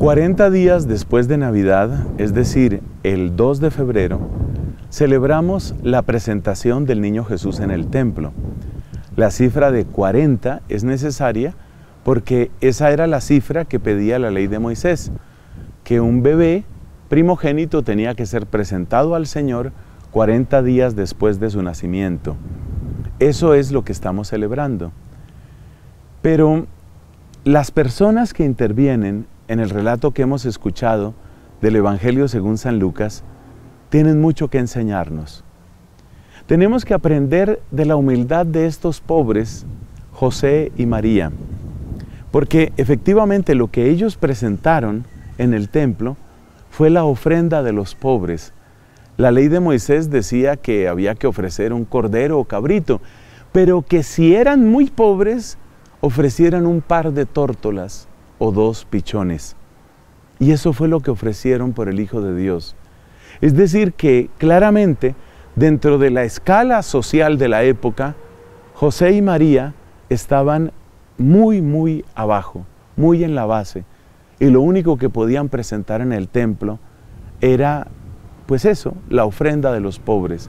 40 días después de Navidad, es decir, el 2 de febrero, celebramos la presentación del niño Jesús en el templo. La cifra de 40 es necesaria porque esa era la cifra que pedía la ley de Moisés, que un bebé primogénito tenía que ser presentado al Señor 40 días después de su nacimiento. Eso es lo que estamos celebrando. Pero las personas que intervienen en el relato que hemos escuchado del Evangelio según San Lucas tienen mucho que enseñarnos. Tenemos que aprender de la humildad de estos pobres, José y María, porque efectivamente lo que ellos presentaron en el templo fue la ofrenda de los pobres. La ley de Moisés decía que había que ofrecer un cordero o cabrito, pero que si eran muy pobres, ofrecieran un par de tórtolas o 2 pichones. Y eso fue lo que ofrecieron por el Hijo de Dios. Es decir que claramente, dentro de la escala social de la época, José y María estaban muy abajo, muy en la base. Y lo único que podían presentar en el templo era, pues eso, la ofrenda de los pobres.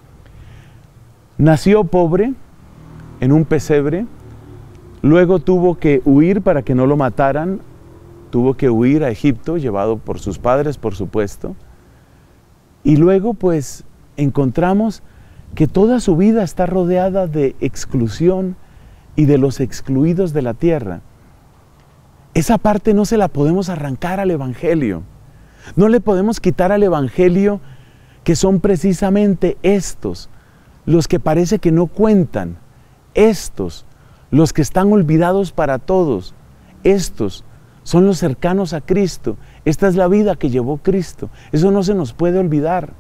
Nació pobre en un pesebre. Luego tuvo que huir para que no lo mataran, tuvo que huir a Egipto, llevado por sus padres, por supuesto. Y luego pues encontramos que toda su vida está rodeada de exclusión y de los excluidos de la tierra. Esa parte no se la podemos arrancar al Evangelio. No le podemos quitar al Evangelio que son precisamente estos, los que parece que no cuentan, estos, los que están olvidados para todos. Estos son los cercanos a Cristo. Esta es la vida que llevó Cristo. Eso no se nos puede olvidar.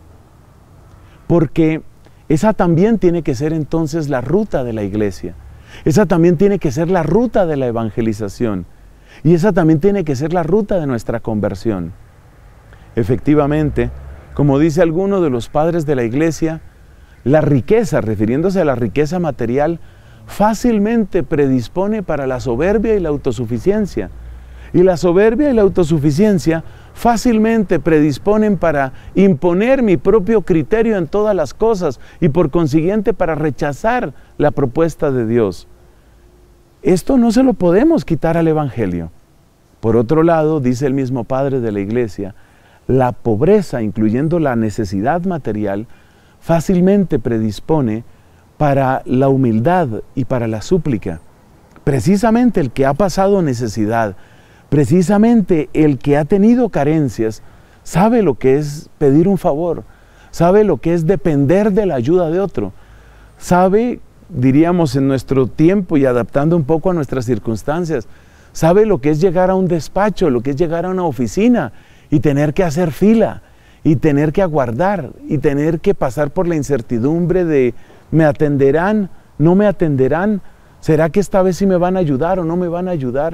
Porque esa también tiene que ser entonces la ruta de la iglesia. Esa también tiene que ser la ruta de la evangelización. Y esa también tiene que ser la ruta de nuestra conversión. Efectivamente, como dice alguno de los padres de la iglesia, la riqueza, refiriéndose a la riqueza material, fácilmente predispone para la soberbia y la autosuficiencia. Y la soberbia y la autosuficiencia fácilmente predisponen para imponer mi propio criterio en todas las cosas y por consiguiente para rechazar la propuesta de Dios. Esto no se lo podemos quitar al Evangelio. Por otro lado, dice el mismo padre de la iglesia, la pobreza, incluyendo la necesidad material, fácilmente predispone para la humildad y para la súplica. Precisamente el que ha pasado necesidad, precisamente el que ha tenido carencias, sabe lo que es pedir un favor, sabe lo que es depender de la ayuda de otro, sabe, diríamos en nuestro tiempo y adaptando un poco a nuestras circunstancias, sabe lo que es llegar a un despacho, lo que es llegar a una oficina y tener que hacer fila, y tener que aguardar, y tener que pasar por la incertidumbre de ¿me atenderán? ¿No me atenderán? ¿Será que esta vez sí me van a ayudar o no me van a ayudar?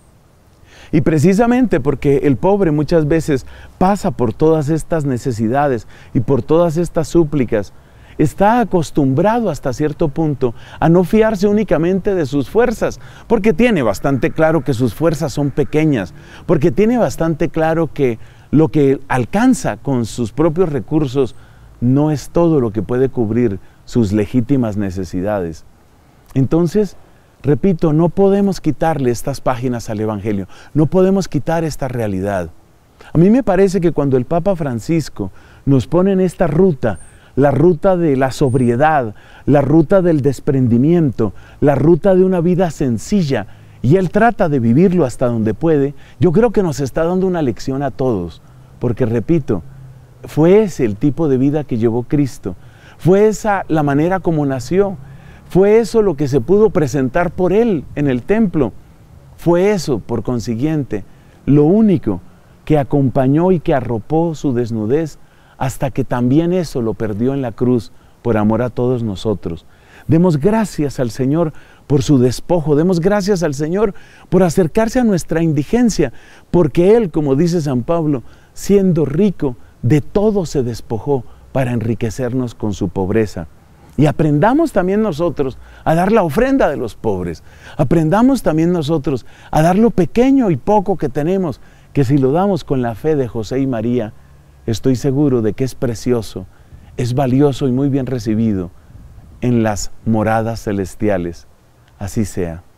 Y precisamente porque el pobre muchas veces pasa por todas estas necesidades y por todas estas súplicas, está acostumbrado hasta cierto punto a no fiarse únicamente de sus fuerzas, porque tiene bastante claro que sus fuerzas son pequeñas, porque tiene bastante claro que lo que alcanza con sus propios recursos no es todo lo que puede cubrir sus legítimas necesidades. Entonces, repito, no podemos quitarle estas páginas al Evangelio, no podemos quitar esta realidad. A mí me parece que cuando el Papa Francisco nos pone en esta ruta, la ruta de la sobriedad, la ruta del desprendimiento, la ruta de una vida sencilla, y él trata de vivirlo hasta donde puede, yo creo que nos está dando una lección a todos, porque repito, fue ese el tipo de vida que llevó Cristo, fue esa la manera como nació, fue eso lo que se pudo presentar por él en el templo, fue eso, por consiguiente, lo único que acompañó y que arropó su desnudez hasta que también eso lo perdió en la cruz por amor a todos nosotros. Demos gracias al Señor por su despojo, demos gracias al Señor por acercarse a nuestra indigencia, porque Él, como dice San Pablo, siendo rico, de todo se despojó para enriquecernos con su pobreza. Y aprendamos también nosotros a dar la ofrenda de los pobres. Aprendamos también nosotros a dar lo pequeño y poco que tenemos, que si lo damos con la fe de José y María, estoy seguro de que es precioso, es valioso y muy bien recibido en las moradas celestiales. Así sea.